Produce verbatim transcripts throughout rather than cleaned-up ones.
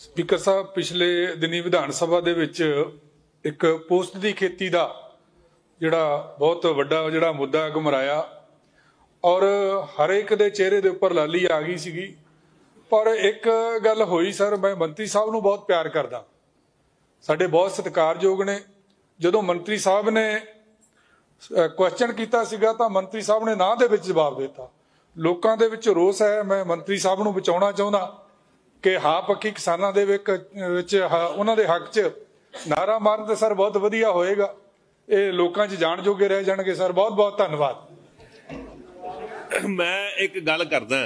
Speaker साहब पिछले दिनी विधान सभा दे विच एक पोस्ट की खेती का जिहड़ा बहुत वड्डा जिहड़ा मुद्दा घुमराया और हर एक दे चेहरे दे उपर लाली आ गई सीगी। पर एक गल होई सर, मैं मंत्री साहब नूं बहुत प्यार करदा, साडे बहुत सत्कारयोग ने। जदों मंत्री साहब ने क्वेश्चन कीता सीगा तां मंत्री साहब ने नां दे विच जवाब दिता। लोकां दे विच रोस है, मैं मंत्री साहब नूं बचाउणा चाहुंदा कि हाँ पक्की किसानां दे विच उन्हां दे हक च नारा मारन ते सर बहुत वधिया होएगा, ये लोकां च जाण जोगे रह जाणगे। सर बहुत बहुत धन्नवाद। मैं एक गल करदा,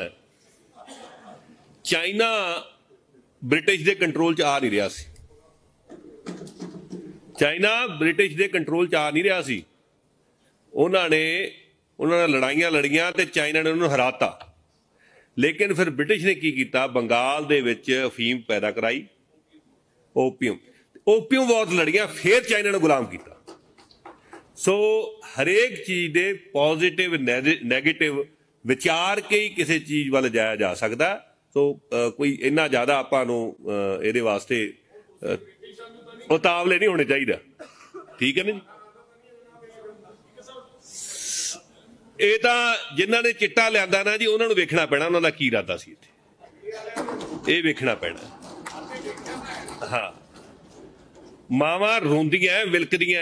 चाइना ब्रिटिश दे कंट्रोल च आ नहीं रहा सी। चाइना ब्रिटिश दे कंट्रोल च आ नहीं रहा सी। उन्होंने उन्होंने लड़ाइयां लड़ियां ते चाइना ने उन्होंने हराता। लेकिन फिर ब्रिटिश ने की किया, बंगाल दे विच अफीम पैदा कराई, ओपीयम ओपीयम वॉर लड़ियां, फिर चाइना ने गुलाम किया। सो हरेक चीज़ दे पॉजिटिव नैगेटिव विचार के ही किसी चीज़ वाल जाया जा सकता। सो आ, कोई इन्ना ज़्यादा आपां नूं इहदे वास्ते उतावले नहीं होने चाहिए। ठीक है ना जी। ये तो जिन्हों ने चिट्टा लिया ना जी, उन्होंने वेखना पैना उन्हों का की इरादा सी, ये वेखना पैना। हाँ, मावां रोंदियां विलकदियां,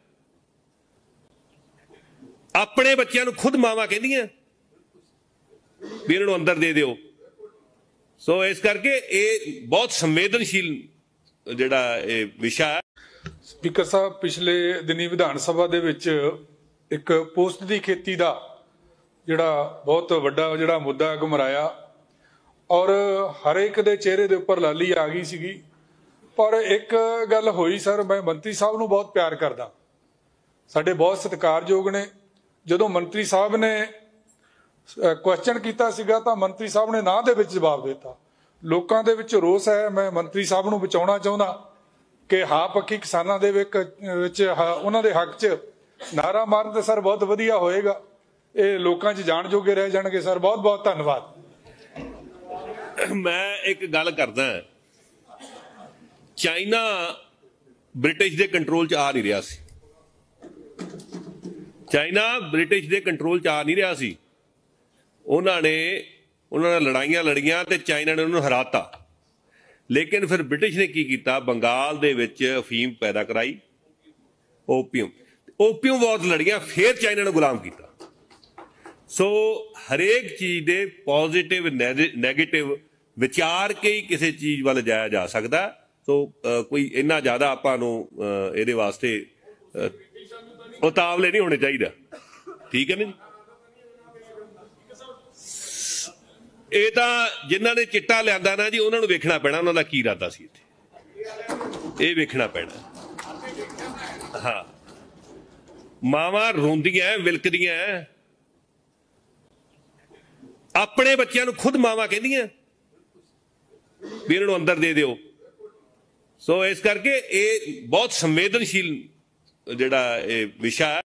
अपने बच्चों को खुद मावां कहदियां भी इन्हों अंदर दे दिओ। सो इस करके ये बहुत संवेदनशील जिहड़ा ये विषय है। स्पीकर साहब पिछले दिनी विधान सभा दे विच एक पोस्ट की खेती का जिहड़ा बहुत वड्डा जिहड़ा मुद्दा घुमराया और हर एक दे चेहरे दे उपर लाली आ गई सीगी। पर एक गल होई सर, मैं मंत्री साहब नूं बहुत प्यार करदा, साडे बहुत सत्कारयोग ने। जदों मंत्री साहब ने क्वेश्चन कीता सीगा तां मंत्री साहब ने नां दे विच जवाब दिता। लोकां दे विच रोस है, मैं मंत्री साहब नूं बचाउणा चाहुंदा कि हाँ पक्की किसानां दे विच उन्हां दे हक च नारा मारन ते सर बहुत वधिया होएगा, ये लोकां च जाण जोगे रह जाणगे। सर बहुत बहुत धन्नवाद। मैं एक गल करदा, चाइना ब्रिटिश दे कंट्रोल च आ नहीं रहा सी। चाइना ब्रिटिश दे कंट्रोल च आ नहीं रहा सी। उन्होंने उन्होंने लड़ाइयां लड़ियां ते चाइना ने उन्होंने हराता। लेकिन फिर ब्रिटिश ने की किया, बंगाल दे विच अफीम पैदा कराई, ओपीयम ओपीयम वॉर लड़ियां, फिर चाइना ने गुलाम किया। सो हरेक चीज़ दे पॉजिटिव नैगेटिव विचार के ही किसी चीज़ वाल जाया जा सकता। सो आ, कोई इन्ना ज़्यादा आपां नूं इहदे वास्ते उतावले नहीं होने चाहिए। ठीक है ना जी। ये तो जिन्हों ने चिट्टा लिया ना जी, उन्होंने वेखना पैना उन्हों का की इरादा सी, ये वेखना पैना। हाँ, मावां रोंदियां विलकदियां, अपने बच्चों को खुद मावां कहदियां भी इन्हों अंदर दे दिओ। सो इस करके ये बहुत संवेदनशील जिहड़ा ये विषय है।